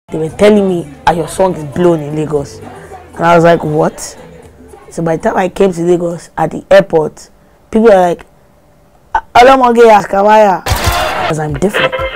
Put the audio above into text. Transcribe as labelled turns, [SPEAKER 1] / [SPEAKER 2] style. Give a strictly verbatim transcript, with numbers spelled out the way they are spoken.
[SPEAKER 1] They were telling me, "Ah, your song is blown in Lagos," and I was like, "What?" So by the time I came to Lagos at the airport, people are like, "Olamoge Askawaya," because I'm different.